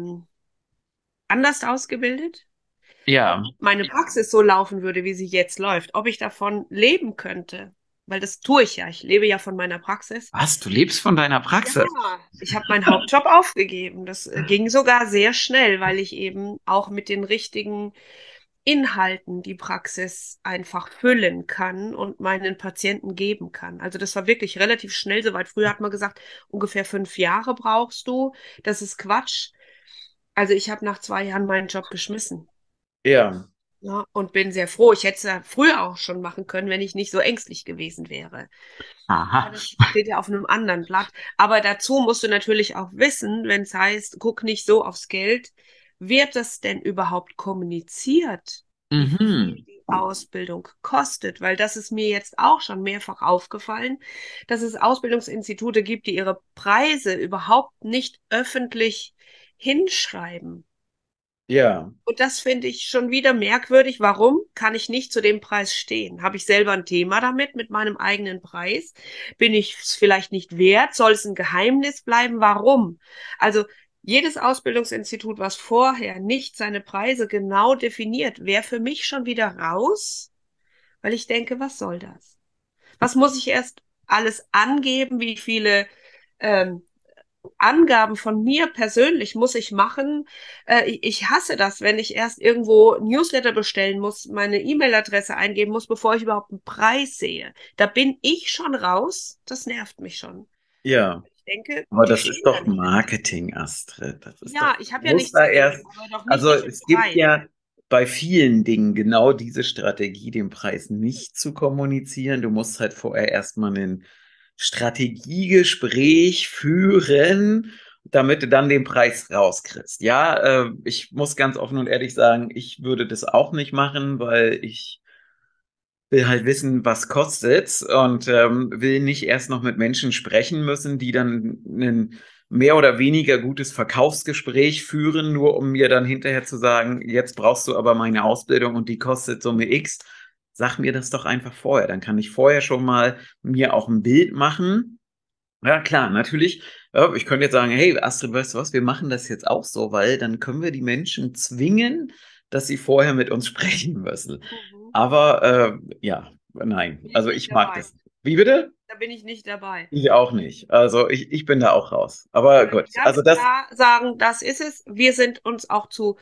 anders ausgebildet. Ob Ja. meine Praxis so laufen würde, wie sie jetzt läuft, ob ich davon leben könnte, weil das tue ich ja. Ich lebe ja von meiner Praxis. Was? Du lebst von deiner Ja, Praxis? ich habe meinen Hauptjob aufgegeben. Das ging sogar sehr schnell, weil ich eben auch mit den richtigen Inhalten die Praxis einfach füllen kann und meinen Patienten geben kann. Also das war wirklich relativ schnell soweit. Früher hat man gesagt, ungefähr 5 Jahre brauchst du. Das ist Quatsch. Also ich habe nach 2 Jahren meinen Job geschmissen. Ja. Ja, und bin sehr froh. Ich hätte es ja früher auch schon machen können, wenn ich nicht so ängstlich gewesen wäre. Aber Aha. das steht ja auf einem anderen Blatt. Aber dazu musst du natürlich auch wissen, wenn es heißt, guck nicht so aufs Geld, wird das denn überhaupt kommuniziert, wie viel Mhm. die Ausbildung kostet? Weil das ist mir jetzt auch schon mehrfach aufgefallen, dass es Ausbildungsinstitute gibt, die ihre Preise überhaupt nicht öffentlich hinschreiben. Ja. Und das finde ich schon wieder merkwürdig. Warum kann ich nicht zu dem Preis stehen? Habe ich selber ein Thema damit, mit meinem eigenen Preis? Bin ich es vielleicht nicht wert? Soll es ein Geheimnis bleiben? Warum? Also jedes Ausbildungsinstitut, was vorher nicht seine Preise genau definiert, wäre für mich schon wieder raus, weil ich denke, was soll das? Was muss ich erst alles angeben? Wie viele ähm, Angaben von mir persönlich muss ich machen. Ich hasse das, wenn ich erst irgendwo Newsletter bestellen muss, meine E-Mail-Adresse eingeben muss, bevor ich überhaupt einen Preis sehe. Da bin ich schon raus. Das nervt mich schon. Ja. Ich denke, Aber die das ist stehen da doch nicht dahinter. Marketing, Astrid. Das ist doch, Ja, ich habe du ja musst nichts da dagegen, erst, aber doch nicht also durch den es gibt Preis. ja bei vielen Dingen genau diese Strategie, den Preis nicht zu kommunizieren. Du musst halt vorher erstmal ein Strategiegespräch führen, damit du dann den Preis rauskriegst. Ja, ich muss ganz offen und ehrlich sagen, ich würde das auch nicht machen, weil ich will halt wissen, was kostet's und will nicht erst noch mit Menschen sprechen müssen, die dann ein mehr oder weniger gutes Verkaufsgespräch führen, nur um mir dann hinterher zu sagen, jetzt brauchst du aber meine Ausbildung und die kostet Summe X. Sag mir das doch einfach vorher. Dann kann ich vorher schon mal mir auch ein Bild machen. Ja, klar, natürlich. Ja, ich könnte jetzt sagen, hey, Astrid, weißt du was, wir machen das jetzt auch so, weil dann können wir die Menschen zwingen, dass sie vorher mit uns sprechen müssen. Mhm. Aber ja, nein, Bin ich also nicht ich mag dabei. das. Wie bitte? Da bin ich nicht dabei. Ich auch nicht. Also ich bin da auch raus. Aber Kann gut, ich also ganz das, klar sagen, das ist es. Wir sind uns auch zu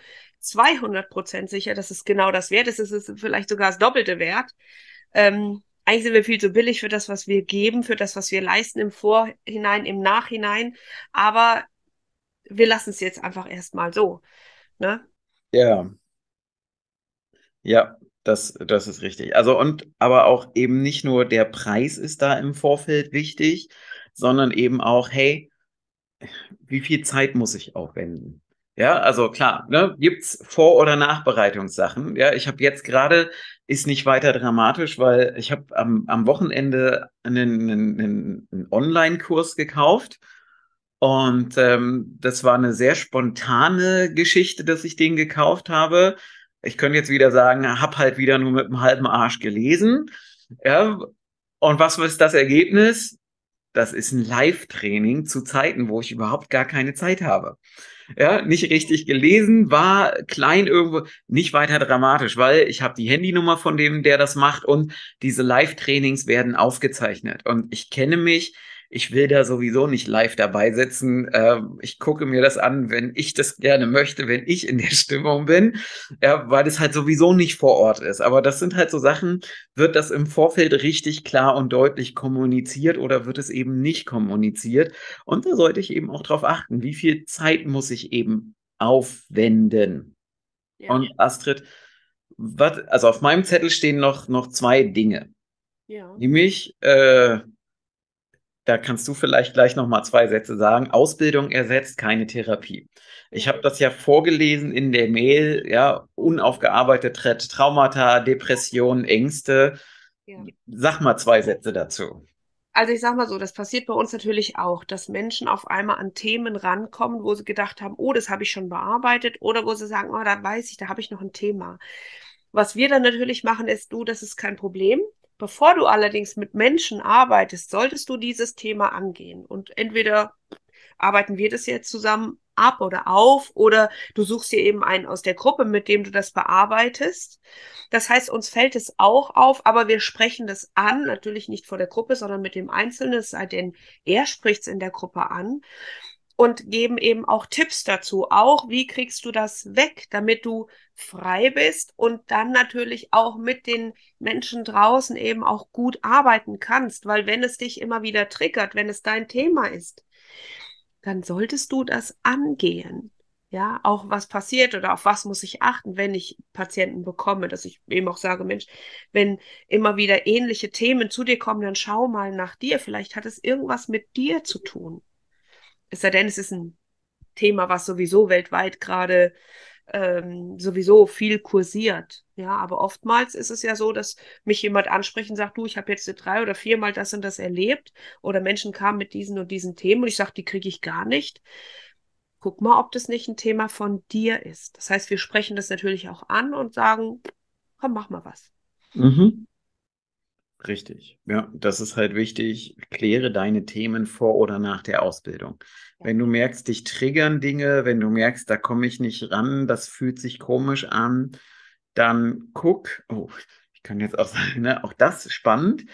200% sicher, dass es genau das wert ist. Es ist vielleicht sogar das Doppelte wert. Eigentlich sind wir viel zu billig für das, was wir geben, für das, was wir leisten im Vorhinein, im Nachhinein. Aber wir lassen es jetzt einfach erstmal so. Ne? ja, ja. das ist richtig. Also aber auch eben nicht nur der Preis ist da im Vorfeld wichtig, sondern eben auch, hey, wie viel Zeit muss ich aufwenden? Ja, also klar, ne, gibt's Vor- oder Nachbereitungssachen. Ja, ich habe jetzt gerade, ist nicht weiter dramatisch, weil ich habe am Wochenende einen Online-Kurs gekauft und das war eine sehr spontane Geschichte, dass ich den gekauft habe. Ich könnte jetzt wieder sagen, hab halt wieder nur mit einem halben Arsch gelesen. Ja, und was ist das Ergebnis? Das ist ein Live-Training zu Zeiten, wo ich überhaupt gar keine Zeit habe. Ja, nicht richtig gelesen, war klein irgendwo, nicht weiter dramatisch, weil ich habe die Handynummer von dem, der das macht und diese Live-Trainings werden aufgezeichnet. Und ich kenne mich, ich will da sowieso nicht live dabei sitzen. Ich gucke mir das an, wenn ich das gerne möchte, wenn ich in der Stimmung bin, ja, weil es halt sowieso nicht vor Ort ist. Aber das sind halt so Sachen, wird das im Vorfeld richtig klar und deutlich kommuniziert oder wird es eben nicht kommuniziert? Und da sollte ich eben auch darauf achten, wie viel Zeit muss ich eben aufwenden. Ja, Und Astrid, also auf meinem Zettel stehen noch zwei Dinge. ja. Nämlich, da kannst du vielleicht gleich noch mal zwei Sätze sagen. Ausbildung ersetzt keine Therapie. Ich habe Ja. das ja vorgelesen in der Mail, ja, unaufgearbeitet Traumata, Depressionen, Ängste. Ja. Sag mal zwei Sätze dazu. Also ich sag mal so, das passiert bei uns natürlich auch, dass Menschen auf einmal an Themen rankommen, wo sie gedacht haben, oh, das habe ich schon bearbeitet, oder wo sie sagen, oh, da weiß ich, da habe ich noch ein Thema. Was wir dann natürlich machen, ist, du, das ist kein Problem. Bevor du allerdings mit Menschen arbeitest, solltest du dieses Thema angehen. Und entweder arbeiten wir das jetzt zusammen ab oder auf oder du suchst dir eben einen aus der Gruppe, mit dem du das bearbeitest. Das heißt, uns fällt es auch auf, aber wir sprechen das an, natürlich nicht vor der Gruppe, sondern mit dem Einzelnen, es sei denn, er spricht es in der Gruppe an und geben eben auch Tipps dazu. Auch wie kriegst du das weg, damit du frei bist und dann natürlich auch mit den Menschen draußen eben auch gut arbeiten kannst, weil wenn es dich immer wieder triggert, wenn es dein Thema ist, dann solltest du das angehen. Ja, auch was passiert oder auf was muss ich achten, wenn ich Patienten bekomme, dass ich eben auch sage, Mensch, wenn immer wieder ähnliche Themen zu dir kommen, dann schau mal nach dir. Vielleicht hat es irgendwas mit dir zu tun. Es sei denn, es ist ein Thema, was sowieso weltweit gerade sowieso viel kursiert. Ja, aber oftmals ist es ja so, dass mich jemand anspricht und sagt, du, ich habe jetzt 3 oder 4 Mal das und das erlebt oder Menschen kamen mit diesen und diesen Themen und ich sage, die kriege ich gar nicht. Guck mal, ob das nicht ein Thema von dir ist. Das heißt, wir sprechen das natürlich auch an und sagen, komm, mach mal was. Mhm. Richtig. Ja, das ist halt wichtig. Kläre deine Themen vor oder nach der Ausbildung. Ja. Wenn du merkst, dich triggern Dinge, wenn du merkst, da komme ich nicht ran, das fühlt sich komisch an, dann guck, oh, ich kann jetzt auch sagen, ne, auch das ist spannend,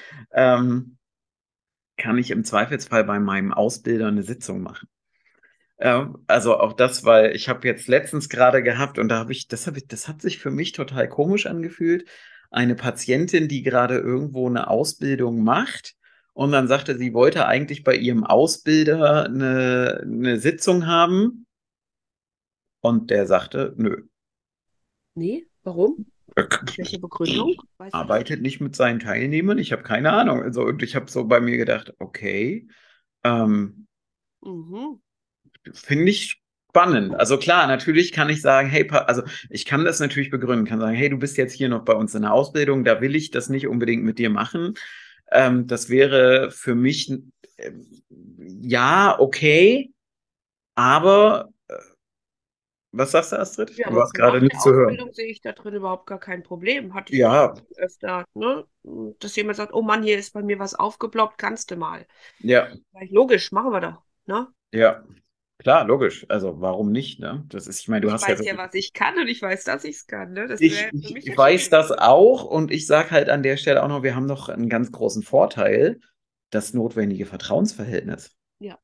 kann ich im Zweifelsfall bei meinem Ausbilder eine Sitzung machen. Also auch das, weil ich habe jetzt letztens gerade gehabt und das hat sich für mich total komisch angefühlt. Eine Patientin, die gerade irgendwo eine Ausbildung macht und dann sagte, sie wollte eigentlich bei ihrem Ausbilder eine Sitzung haben und der sagte, nö, Nee, warum? er Mit welcher Begründung? Weißt du das? arbeitet nicht mit seinen Teilnehmern. Ich habe keine Ahnung. Also, und ich habe so bei mir gedacht, okay, ähm, Mhm. finde ich spannend. Also klar, natürlich kann ich sagen, hey, also ich kann das natürlich begründen, kann sagen, hey, du bist jetzt hier noch bei uns in der Ausbildung, da will ich das nicht unbedingt mit dir machen. Das wäre für mich, ja, okay, aber was sagst du, Astrid? Ja, Du aber warst für nach gerade nicht der zu hören. Ausbildung sehe ich da drin überhaupt gar kein Problem. Hatte ich Ja, öfter, ne? Dass jemand sagt, oh Mann, hier ist bei mir was aufgeploppt, kannst du mal. ja, Sag ich, logisch, machen wir doch, ne? ja. Klar, logisch. Also warum nicht, ne? Das ist, ich meine, du Ich hast ja weiß so. ja, was ich kann und ich weiß, dass ich es kann, ne? Das Ich, wäre für mich ich ja weiß schwierig. das auch und ich sage halt an der Stelle auch noch, wir haben noch einen ganz großen Vorteil, das notwendige Vertrauensverhältnis. Ja.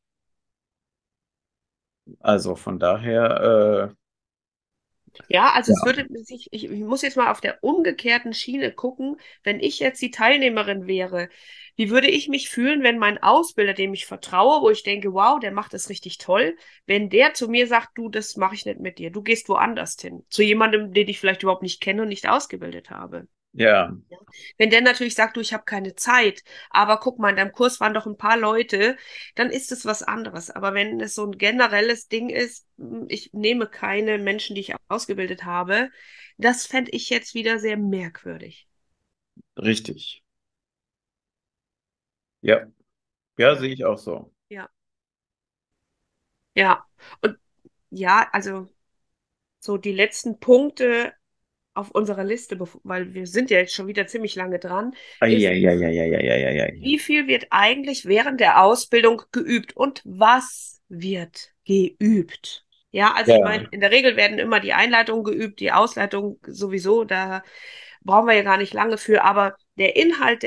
Also von daher, Ja, also es ja. würde sich, ich muss jetzt mal auf der umgekehrten Schiene gucken, wenn ich jetzt die Teilnehmerin wäre, wie würde ich mich fühlen, wenn mein Ausbilder, dem ich vertraue, wo ich denke, wow, der macht das richtig toll, wenn der zu mir sagt, du, das mache ich nicht mit dir, du gehst woanders hin, zu jemandem, den ich vielleicht überhaupt nicht kenne und nicht ausgebildet habe. Ja, Wenn der natürlich sagt, du, ich habe keine Zeit, aber guck mal, in deinem Kurs waren doch ein paar Leute, dann ist es was anderes. Aber wenn es so ein generelles Ding ist, ich nehme keine Menschen, die ich ausgebildet habe, das fände ich jetzt wieder sehr merkwürdig. richtig. Ja, ja, Ja, sehe ich auch so. ja, ja. Und ja, also so die letzten Punkte auf unserer Liste, weil wir sind ja jetzt schon wieder ziemlich lange dran, ist, Eieieiei. wie viel wird eigentlich während der Ausbildung geübt und was wird geübt? Ja, also ich meine, Ja. in der Regel werden immer die Einleitungen geübt, die Ausleitung sowieso, da brauchen wir ja gar nicht lange für, aber der Inhalt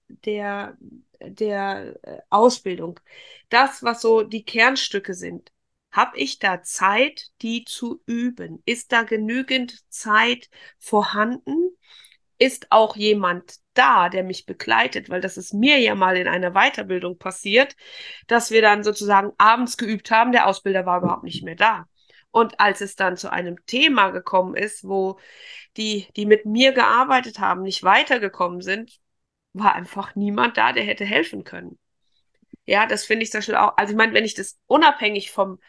der Ausbildung, das, was so die Kernstücke sind, habe ich da Zeit, die zu üben? Ist da genügend Zeit vorhanden? Ist auch jemand da, der mich begleitet? Weil das ist mir ja mal in einer Weiterbildung passiert, dass wir dann sozusagen abends geübt haben, der Ausbilder war überhaupt nicht mehr da. Und als es dann zu einem Thema gekommen ist, wo die mit mir gearbeitet haben, nicht weitergekommen sind, war einfach niemand da, der hätte helfen können. Ja, das finde ich zum Beispiel auch. Also ich meine, wenn ich das unabhängig vom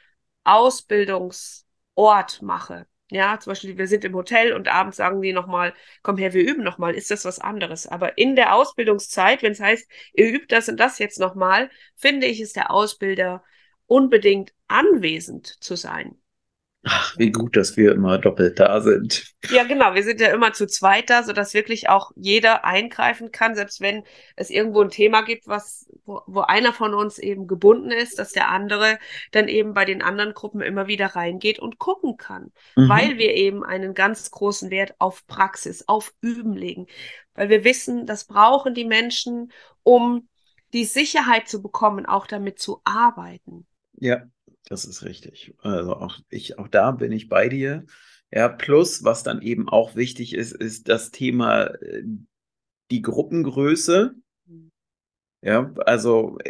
Ausbildungsort mache, ja, zum Beispiel wir sind im Hotel und abends sagen die nochmal, komm her, wir üben nochmal, ist das was anderes. Aber in der Ausbildungszeit, wenn es heißt, ihr übt das und das jetzt nochmal, finde ich, ist der Ausbilder unbedingt anwesend zu sein. Ach, wie gut, dass wir immer doppelt da sind. Ja, genau. Wir sind ja immer zu zweit da, sodass wirklich auch jeder eingreifen kann, selbst wenn es irgendwo ein Thema gibt, wo einer von uns eben gebunden ist, dass der andere dann eben bei den anderen Gruppen immer wieder reingeht und gucken kann, weil Mhm. wir eben einen ganz großen Wert auf Praxis, auf Üben legen, weil wir wissen, das brauchen die Menschen, um die Sicherheit zu bekommen, auch damit zu arbeiten. Ja, das ist richtig. Also auch da bin ich bei dir. Ja, plus, was dann eben auch wichtig ist, ist das Thema die Gruppengröße. Ja, also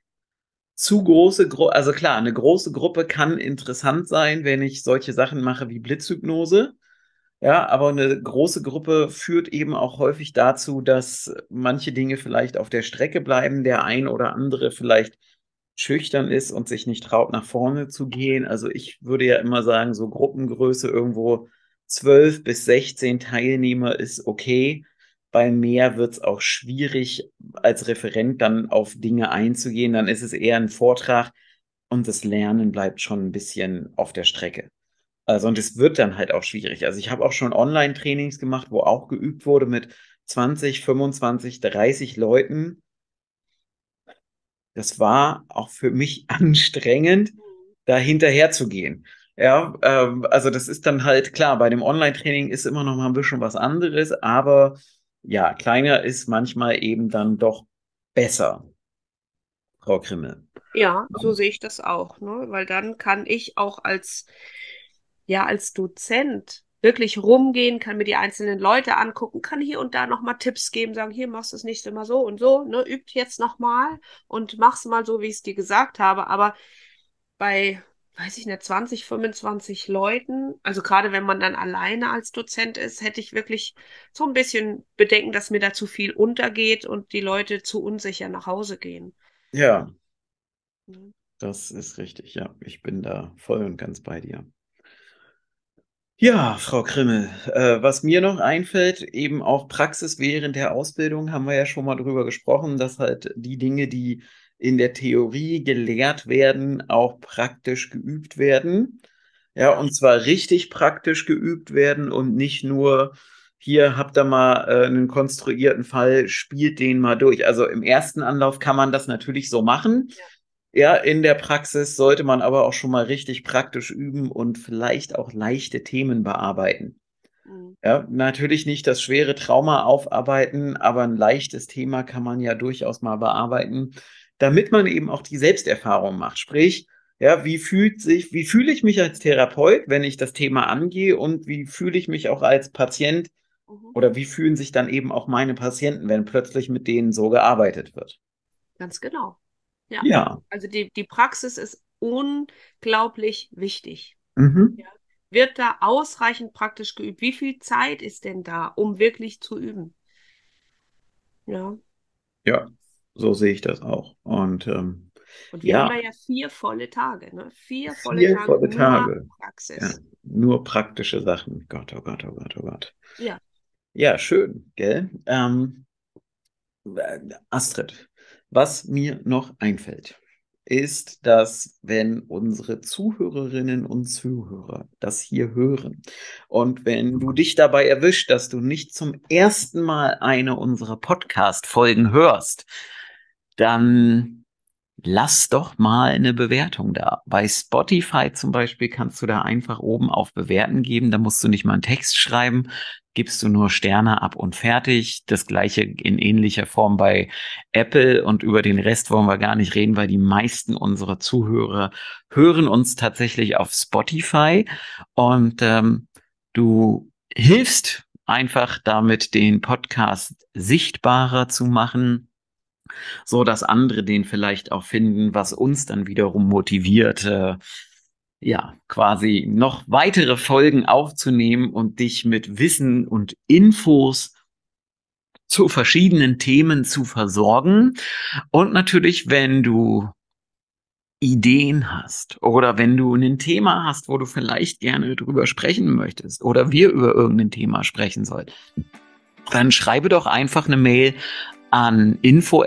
zu große Gru also klar, eine große Gruppe kann interessant sein, wenn ich solche Sachen mache wie Blitzhypnose. Ja, aber eine große Gruppe führt eben auch häufig dazu, dass manche Dinge vielleicht auf der Strecke bleiben, der ein oder andere vielleicht schüchtern ist und sich nicht traut, nach vorne zu gehen. Also ich würde ja immer sagen, so Gruppengröße irgendwo 12 bis 16 Teilnehmer ist okay. Bei mehr wird es auch schwierig, als Referent dann auf Dinge einzugehen. Dann ist es eher ein Vortrag und das Lernen bleibt schon ein bisschen auf der Strecke. Also, und es wird dann halt auch schwierig. Also ich habe auch schon Online-Trainings gemacht, wo auch geübt wurde mit 20, 25, 30 Leuten. Das war auch für mich anstrengend, da hinterher zu gehen. Ja, also das ist dann halt klar, bei dem Online-Training ist immer noch mal ein bisschen was anderes, aber ja, kleiner ist manchmal eben dann doch besser, Frau Krimmel. Ja, so sehe ich das auch, ne? Weil dann kann ich auch ja, als Dozent wirklich rumgehen, kann mir die einzelnen Leute angucken, kann hier und da nochmal Tipps geben, sagen, hier machst du das nächste Mal so und so, ne? Übt jetzt nochmal und mach's mal so, wie ich es dir gesagt habe. Aber bei, weiß ich nicht, 20, 25 Leuten, also gerade wenn man dann alleine als Dozent ist, hätte ich wirklich so ein bisschen Bedenken, dass mir da zu viel untergeht und die Leute zu unsicher nach Hause gehen. Ja, Ne? das ist richtig. Ja, ich bin da voll und ganz bei dir. Ja, Frau Krimmel, was mir noch einfällt, eben auch Praxis während der Ausbildung, haben wir ja schon mal drüber gesprochen, dass halt die Dinge, die in der Theorie gelehrt werden, auch praktisch geübt werden. Ja, Ja. und zwar richtig praktisch geübt werden und nicht nur, hier habt ihr mal einen konstruierten Fall, spielt den mal durch. Also im ersten Anlauf kann man das natürlich so machen. Ja. Ja, in der Praxis sollte man aber auch schon mal richtig praktisch üben und vielleicht auch leichte Themen bearbeiten. Mhm. Ja, natürlich nicht das schwere Trauma aufarbeiten, aber ein leichtes Thema kann man ja durchaus mal bearbeiten, damit man eben auch die Selbsterfahrung macht. Sprich, ja, wie fühle ich mich als Therapeut, wenn ich das Thema angehe und wie fühle ich mich auch als Patient Mhm. oder wie fühlen sich dann eben auch meine Patienten, wenn plötzlich mit denen so gearbeitet wird? Ganz genau. Ja. Ja. Also die Praxis ist unglaublich wichtig. Mhm. Ja. Wird da ausreichend praktisch geübt? Wie viel Zeit ist denn da, um wirklich zu üben? Ja. Ja, so sehe ich das auch. Und Und wir ja, haben da ja 4 volle Tage, ne? 4 volle 4 Tage volle nur Tage. Ja, Praxis. nur praktische Sachen. Gott, oh Gott, oh Gott, oh Gott. Ja. Ja, schön, gell? Astrid, was mir noch einfällt, ist, dass wenn unsere Zuhörerinnen und Zuhörer das hier hören und wenn du dich dabei erwischt, dass du nicht zum ersten Mal eine unserer Podcast-Folgen hörst, dann lass doch mal eine Bewertung da. Bei Spotify zum Beispiel kannst du da einfach oben auf Bewerten geben. Da musst du nicht mal einen Text schreiben. Gibst du nur Sterne ab und fertig. Das gleiche in ähnlicher Form bei Apple. Und über den Rest wollen wir gar nicht reden, weil die meisten unserer Zuhörer hören uns tatsächlich auf Spotify. Und du hilfst einfach damit, den Podcast sichtbarer zu machen, so dass andere den vielleicht auch finden, was uns dann wiederum motiviert, ja, quasi noch weitere Folgen aufzunehmen und dich mit Wissen und Infos zu verschiedenen Themen zu versorgen. Und natürlich, wenn du Ideen hast oder wenn du ein Thema hast, wo du vielleicht gerne drüber sprechen möchtest oder wir über irgendein Thema sprechen sollen, dann schreibe doch einfach eine Mail an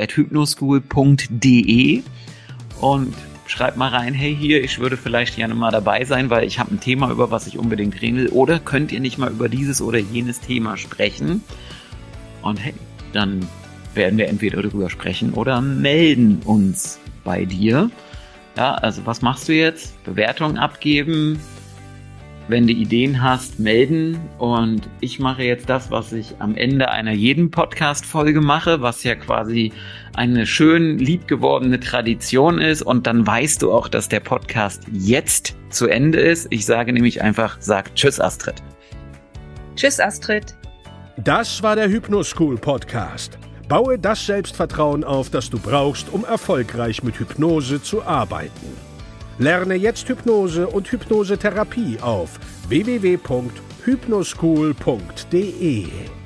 info@hypnoschool.de und schreib mal rein, hey hier, ich würde vielleicht gerne mal dabei sein, weil ich habe ein Thema, über was ich unbedingt reden will. Oder könnt ihr nicht mal über dieses oder jenes Thema sprechen? Und hey, dann werden wir entweder darüber sprechen oder melden uns bei dir. Ja, also was machst du jetzt? Bewertung abgeben. Wenn du Ideen hast, melden. Und ich mache jetzt das, was ich am Ende einer jeden Podcast-Folge mache, was ja quasi eine schön liebgewordene Tradition ist. Und dann weißt du auch, dass der Podcast jetzt zu Ende ist. Ich sage nämlich einfach, sag Tschüss, Astrid. Tschüss, Astrid. Das war der Hypnoschool Podcast. Baue das Selbstvertrauen auf, das du brauchst, um erfolgreich mit Hypnose zu arbeiten. Lerne jetzt Hypnose und Hypnosetherapie auf www.hypnoschool.de.